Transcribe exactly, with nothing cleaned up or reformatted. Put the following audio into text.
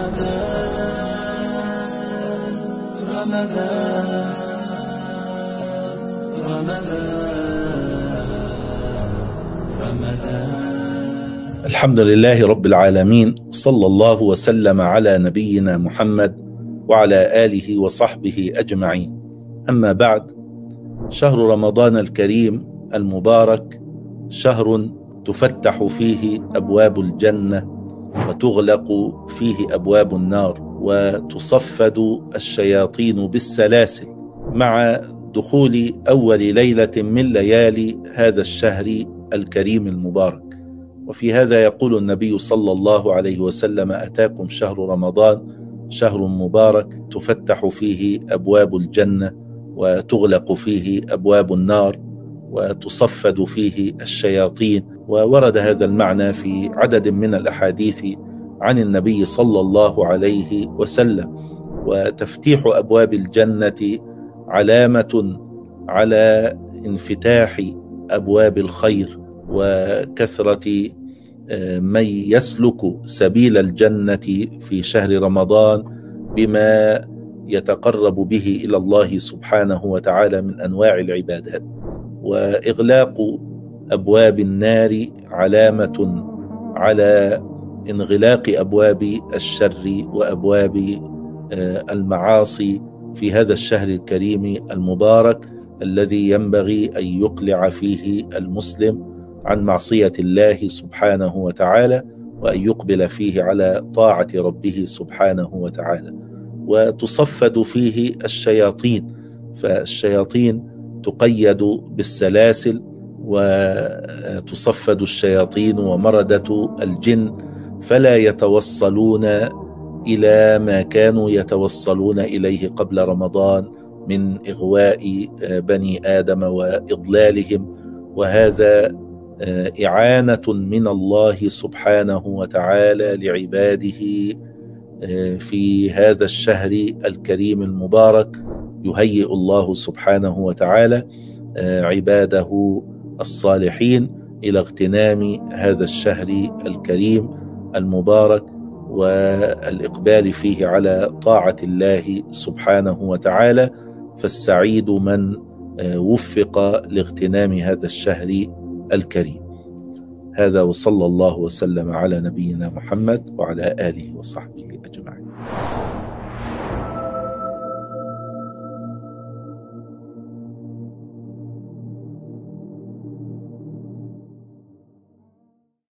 رمضان رمضان رمضان. الحمد لله رب العالمين، صلى الله وسلم على نبينا محمد وعلى آله وصحبه أجمعين. أما بعد، شهر رمضان الكريم المبارك شهر تفتح فيه أبواب الجنة وتغلق فيه أبواب النار وتصفد الشياطين بالسلاسل مع دخول أول ليلة من ليالي هذا الشهر الكريم المبارك. وفي هذا يقول النبي صلى الله عليه وسلم: أتاكم شهر رمضان شهر مبارك تفتح فيه أبواب الجنة وتغلق فيه أبواب النار وتصفد فيه الشياطين. وورد هذا المعنى في عدد من الأحاديث عن النبي صلى الله عليه وسلم. وتفتيح أبواب الجنة علامة على انفتاح أبواب الخير وكثرة من يسلك سبيل الجنة في شهر رمضان بما يتقرب به إلى الله سبحانه وتعالى من أنواع العبادات. وإغلاق أبواب النار علامة على انغلاق أبواب الشر وأبواب المعاصي في هذا الشهر الكريم المبارك الذي ينبغي أن يقلع فيه المسلم عن معصية الله سبحانه وتعالى وأن يقبل فيه على طاعة ربه سبحانه وتعالى. وتصفد فيه الشياطين، فالشياطين تقيد بالسلاسل وتصفد الشياطين ومردة الجن فلا يتوصلون إلى ما كانوا يتوصلون إليه قبل رمضان من إغواء بني آدم وإضلالهم. وهذا إعانة من الله سبحانه وتعالى لعباده في هذا الشهر الكريم المبارك. يهيئ الله سبحانه وتعالى عباده الصالحين إلى اغتنام هذا الشهر الكريم المبارك والإقبال فيه على طاعة الله سبحانه وتعالى. فالسعيد من وفق لاغتنام هذا الشهر الكريم. هذا، وصلى الله وسلم على نبينا محمد وعلى آله وصحبه أجمعين.